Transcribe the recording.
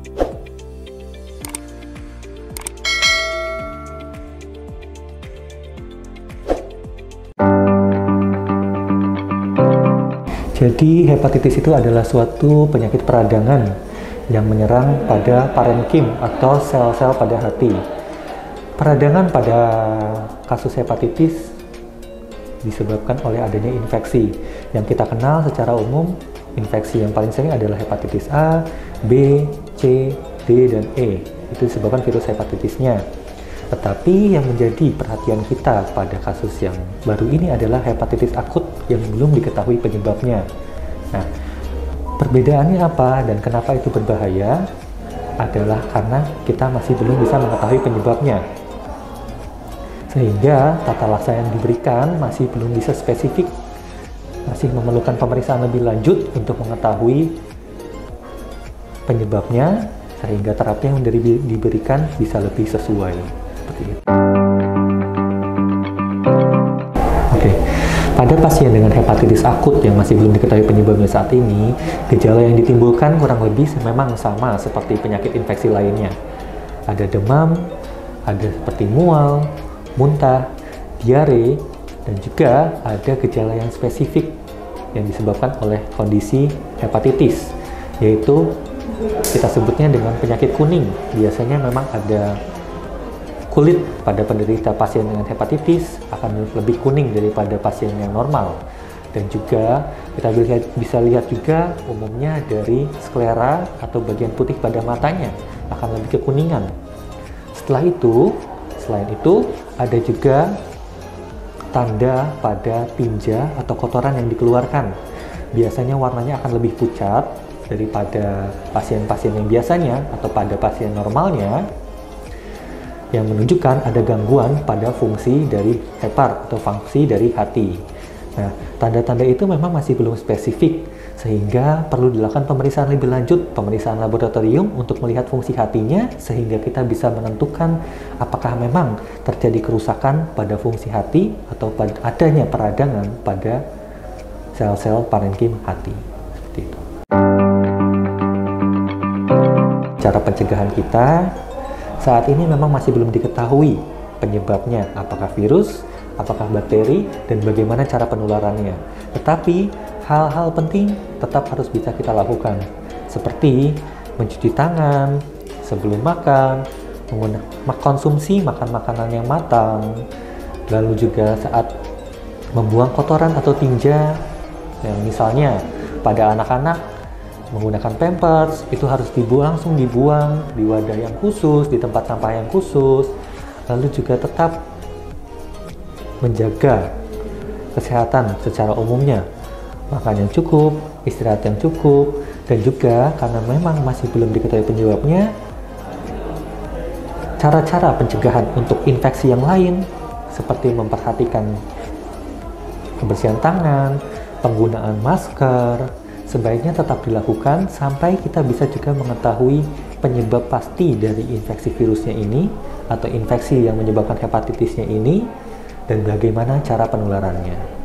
Jadi hepatitis itu adalah suatu penyakit peradangan yang menyerang pada parenkim atau sel-sel pada hati. Peradangan pada kasus hepatitis disebabkan oleh adanya infeksi. Yang kita kenal secara umum, infeksi yang paling sering adalah hepatitis A, B, C, D, dan E. Itu disebabkan virus hepatitisnya. Tetapi yang menjadi perhatian kita pada kasus yang baru ini adalah hepatitis akut yang belum diketahui penyebabnya. Nah, perbedaannya apa dan kenapa itu berbahaya adalah karena kita masih belum bisa mengetahui penyebabnya. Sehingga tata laksana yang diberikan masih belum bisa spesifik, masih memerlukan pemeriksaan lebih lanjut untuk mengetahui penyebabnya, sehingga terapi yang diberikan bisa lebih sesuai. Oke, pada pasien dengan hepatitis akut yang masih belum diketahui penyebabnya saat ini, gejala yang ditimbulkan kurang lebih memang sama seperti penyakit infeksi lainnya. Ada demam, ada seperti mual, muntah, diare, dan juga ada gejala yang spesifik yang disebabkan oleh kondisi hepatitis, yaitu kita sebutnya dengan penyakit kuning. Biasanya memang ada kulit pada penderita pasien dengan hepatitis akan lebih kuning daripada pasien yang normal. Dan juga kita bisa lihat juga umumnya dari sklera atau bagian putih pada matanya akan lebih kekuningan. Selain itu ada juga tanda pada tinja atau kotoran yang dikeluarkan. Biasanya warnanya akan lebih pucat daripada pasien-pasien yang biasanya atau pada pasien normalnya, yang menunjukkan ada gangguan pada fungsi dari hepar atau fungsi dari hati. Nah, tanda-tanda itu memang masih belum spesifik, sehingga perlu dilakukan pemeriksaan lebih lanjut, pemeriksaan laboratorium untuk melihat fungsi hatinya, sehingga kita bisa menentukan apakah memang terjadi kerusakan pada fungsi hati atau adanya peradangan pada sel-sel parenkim hati. Seperti itu. Cara pencegahan kita saat ini memang masih belum diketahui penyebabnya, apakah virus, apakah bakteri, dan bagaimana cara penularannya. Tetapi hal-hal penting tetap harus bisa kita lakukan, seperti mencuci tangan sebelum makan, mengkonsumsi makanan yang matang, lalu juga saat membuang kotoran atau tinja, yang misalnya pada anak-anak menggunakan pampers, itu harus langsung dibuang di wadah yang khusus, di tempat sampah yang khusus. Lalu juga tetap menjaga kesehatan secara umumnya, makan yang cukup, istirahat yang cukup, dan juga karena memang masih belum diketahui penyebabnya, cara-cara pencegahan untuk infeksi yang lain seperti memperhatikan kebersihan tangan, penggunaan masker, sebaiknya tetap dilakukan sampai kita bisa juga mengetahui penyebab pasti dari infeksi virusnya ini atau infeksi yang menyebabkan hepatitisnya ini dan bagaimana cara penularannya.